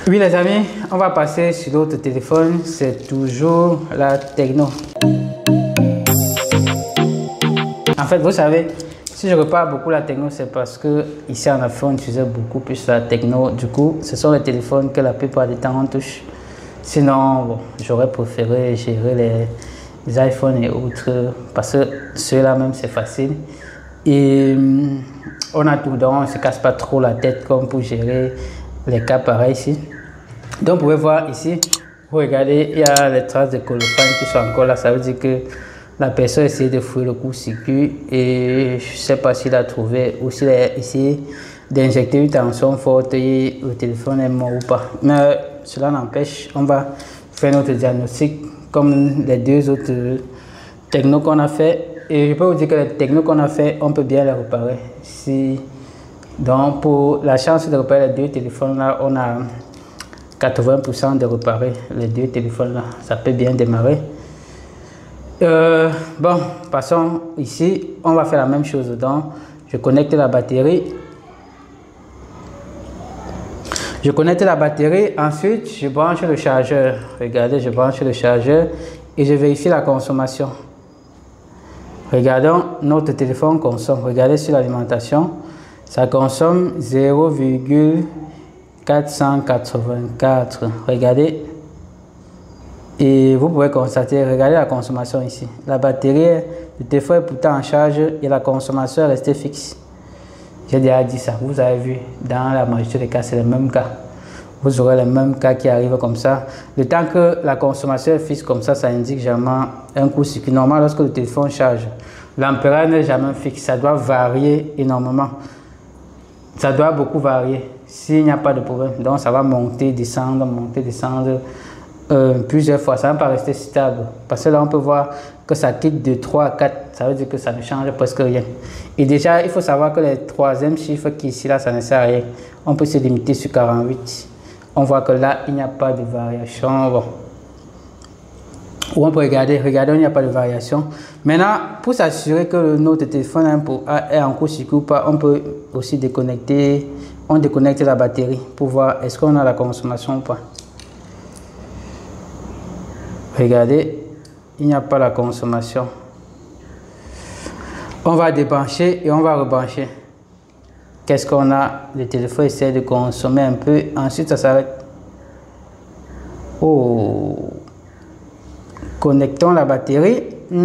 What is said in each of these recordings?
Oui les amis, on va passer sur l'autre téléphone, c'est toujours la Tecno. En fait, vous savez, si je repars beaucoup la Tecno, c'est parce que ici en Afrique, on utilisait beaucoup plus la Tecno. Du coup, ce sont les téléphones que la plupart du temps on touche. Sinon, bon, j'aurais préféré gérer les iPhones et autres parce que ceux-là même c'est facile. Et on a tout, donc on ne se casse pas trop la tête comme pour gérer les cas pareils ici. Donc vous pouvez voir ici, vous regardez, il y a les traces de colophane qui sont encore là. Ça veut dire que la personne a essayé de fouiller le court-circuit et je ne sais pas s'il a trouvé ou s'il a essayé d'injecter une tension forte et le téléphone est mort ou pas. Mais cela n'empêche, on va faire notre diagnostic comme les deux autres technos qu'on a fait. Et je peux vous dire que les technos qu'on a fait, on peut bien les réparer. Donc pour la chance de réparer les deux téléphones là, on a 80% de réparer les deux téléphones là. Ça peut bien démarrer. Bon, passons ici. On va faire la même chose. Donc, je connecte la batterie. Je connecte la batterie. Ensuite, je branche le chargeur. Regardez, je branche le chargeur et je vérifie la consommation. Regardons, notre téléphone consomme. Regardez sur l'alimentation. Ça consomme 0,484. Regardez. Et vous pouvez constater, regardez la consommation ici. La batterie, le téléphone est pourtant en charge et la consommation est restée fixe. J'ai déjà dit ça, vous avez vu, dans la majorité des cas, c'est le même cas. Vous aurez le même cas qui arrive comme ça. Le temps que la consommation est fixe comme ça indique jamais un court-circuit. Normalement, lorsque le téléphone charge, l'ampérage n'est jamais fixe, ça doit varier énormément. Ça doit beaucoup varier s'il n'y a pas de problème. Donc ça va monter, descendre, plusieurs fois, ça ne va pas rester stable parce que là on peut voir que ça quitte de 3 à 4, ça veut dire que ça ne change presque rien. Et déjà il faut savoir que le troisième chiffre qui est ici là, ça ne sert à rien. On peut se limiter sur 48. On voit que là il n'y a pas de variation. Bon. Ou on peut regarder, il n'y a pas de variation. Maintenant, pour s'assurer que notre téléphone est en court-circuit ou pas, on peut aussi déconnecter, on déconnecte la batterie pour voir est-ce qu'on a la consommation ou pas. Regardez, il n'y a pas la consommation. On va débrancher et on va rebrancher. Qu'est-ce qu'on a? Le téléphone essaie de consommer un peu, ensuite ça s'arrête. Oh! Connectons la batterie.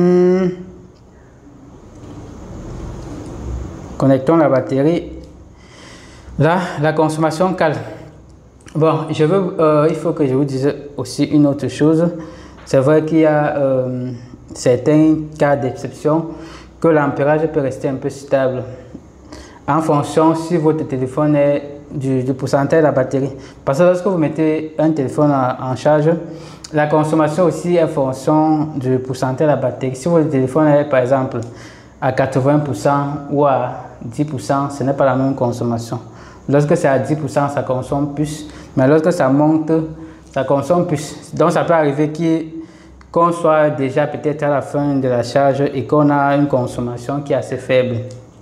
Connectons la batterie. Là, la consommation calme. Bon, il faut que je vous dise aussi une autre chose. C'est vrai qu'il y a certains cas d'exception que l'ampérage peut rester un peu stable en fonction si votre téléphone est du pourcentage de la batterie. Parce que lorsque vous mettez un téléphone en charge, la consommation aussi est en fonction du pourcentage de la batterie. Si votre téléphone est par exemple à 80% ou à 10%, ce n'est pas la même consommation. Lorsque c'est à 10%, ça consomme plus, mais lorsque ça monte, ça consomme plus. Donc ça peut arriver qu'on soit déjà peut-être à la fin de la charge et qu'on a une consommation qui est assez faible.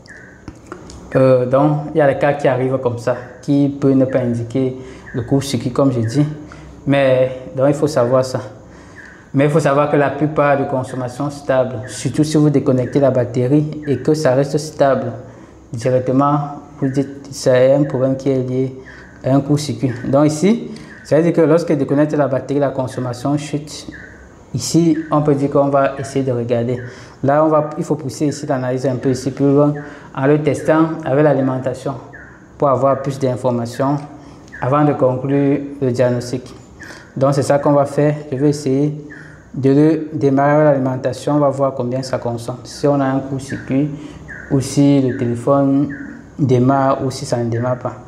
Donc il y a des cas qui arrivent comme ça, qui peut ne pas indiquer le court-circuit comme je dis. Mais donc il faut savoir ça. Mais il faut savoir que la plupart de consommation stable, surtout si vous déconnectez la batterie et que ça reste stable, directement, vous dites c'est un problème qui est lié à un court-circuit. Donc ici, ça veut dire que lorsque vous déconnectez la batterie, la consommation chute. Ici, on peut dire qu'on va essayer de regarder. Là, il faut pousser ici l'analyse un peu ici plus loin en le testant avec l'alimentation pour avoir plus d'informations avant de conclure le diagnostic. Donc, c'est ça qu'on va faire. Je vais essayer de le démarrer avec l'alimentation. On va voir combien ça consomme. Si on a un court-circuit ou si le téléphone démarre ou si ça ne démarre pas.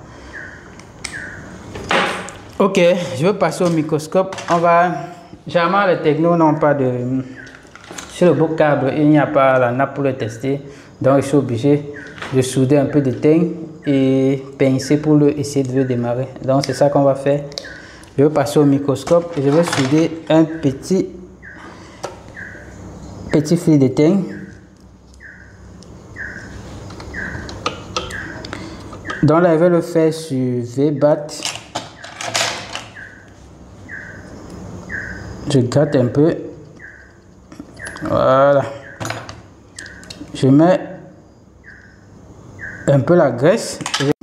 Ok, je vais passer au microscope. Généralement, les technos n'ont pas de... Sur le beau câble, il n'y a pas la nappe pour le tester. Donc, je suis obligé de souder un peu de teigne et pincer pour essayer de le démarrer. Donc, c'est ça qu'on va faire. Je vais passer au microscope et je vais souder un petit fil de teigne. Donc là, je vais le faire sur V-BAT. Je gratte un peu. Voilà. Je mets un peu la graisse.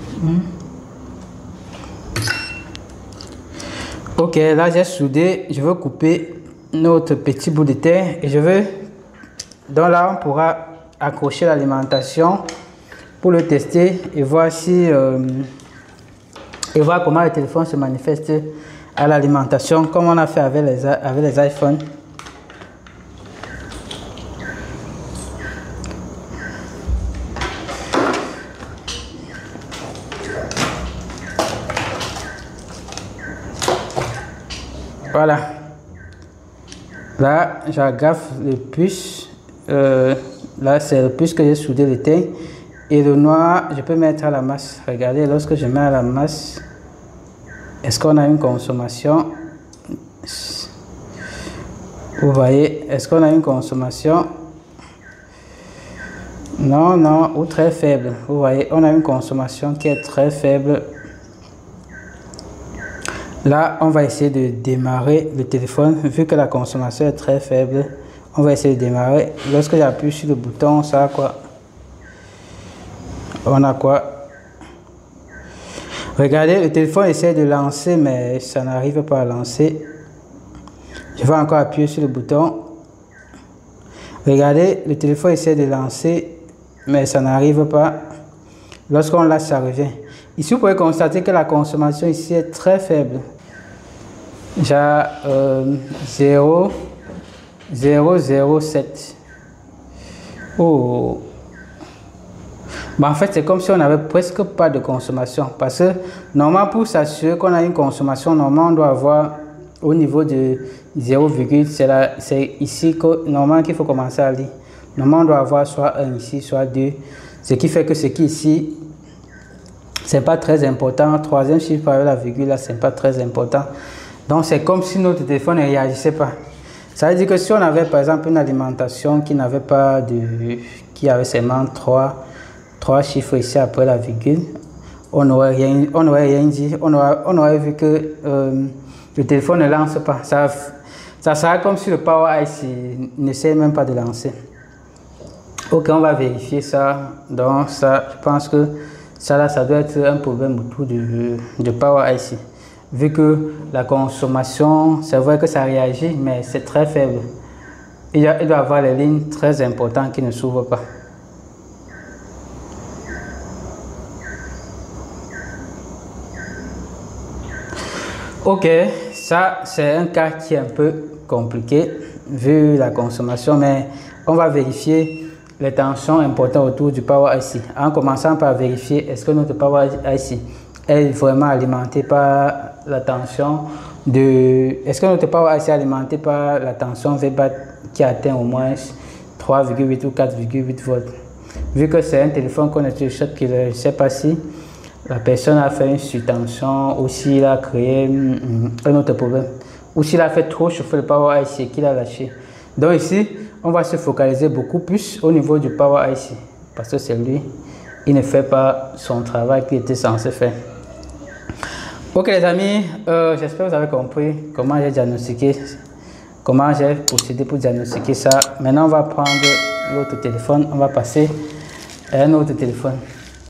Ok, là j'ai soudé. Je veux couper notre petit bout de terre et je veux. Donc là, on pourra accrocher l'alimentation pour le tester et voir si et voir comment le téléphone se manifeste à l'alimentation, comme on a fait avec les iPhones. Voilà. Là, j'agraffe le puce. Là, c'est le puce que j'ai soudé le teint. Et le noir, je peux mettre à la masse. Regardez, lorsque je mets à la masse, est-ce qu'on a une consommation? Vous voyez, est-ce qu'on a une consommation? Non, non, ou très faible. Vous voyez, on a une consommation qui est très faible. Là, on va essayer de démarrer le téléphone. Vu que la consommation est très faible, on va essayer de démarrer. Lorsque j'appuie sur le bouton, ça a quoi? On a quoi? Regardez, le téléphone essaie de lancer, mais ça n'arrive pas à lancer. Je vais encore appuyer sur le bouton. Regardez, le téléphone essaie de lancer, mais ça n'arrive pas. Lorsqu'on lâche, ça revient. Ici, vous pouvez constater que la consommation ici est très faible. J'ai 0,007. Oh. Bah en fait, c'est comme si on n'avait presque pas de consommation. Parce que normalement, pour s'assurer qu'on a une consommation, normalement, on doit avoir au niveau de 0, c'est ici que normalement qu'il faut commencer à lire. Normalement, on doit avoir soit 1 ici, soit 2. Ce qui fait que ce qui ici, c'est pas très important. Troisième chiffre avec la virgule, là, c'est pas très important. Donc, c'est comme si notre téléphone ne réagissait pas. Ça veut dire que si on avait, par exemple, une alimentation qui n'avait pas de... qui avait seulement 3 chiffres ici après la virgule, on n'aurait rien dit. On aurait vu que le téléphone ne lance pas. Ça sera comme si le Power IC n'essaie même pas de lancer. Ok, on va vérifier ça. Donc, ça, je pense que ça, là, ça doit être un problème autour de Power IC. Vu que la consommation, c'est vrai que ça réagit, mais c'est très faible. Il doit y avoir les lignes très importantes qui ne s'ouvrent pas. Ok, ça c'est un cas qui est un peu compliqué vu la consommation, mais on va vérifier les tensions importantes autour du Power IC. En commençant par vérifier est-ce que notre Power IC est vraiment alimenté par la tension de... Est-ce que notre Power IC est alimenté par la tension VBAT qui atteint au moins 3,8 ou 4,8 volts. Vu que c'est un téléphone qu'on utilise, je ne sais pas si la personne a fait une surtension ou s'il a créé un autre problème. Ou s'il a fait trop chauffer le Power IC qu'il a lâché. Donc ici, on va se focaliser beaucoup plus au niveau du Power IC. Parce que c'est lui, il ne fait pas son travail qu'il était censé faire. Ok les amis, j'espère que vous avez compris comment j'ai diagnostiqué, comment j'ai procédé pour diagnostiquer ça. Maintenant on va prendre l'autre téléphone, on va passer à un autre téléphone.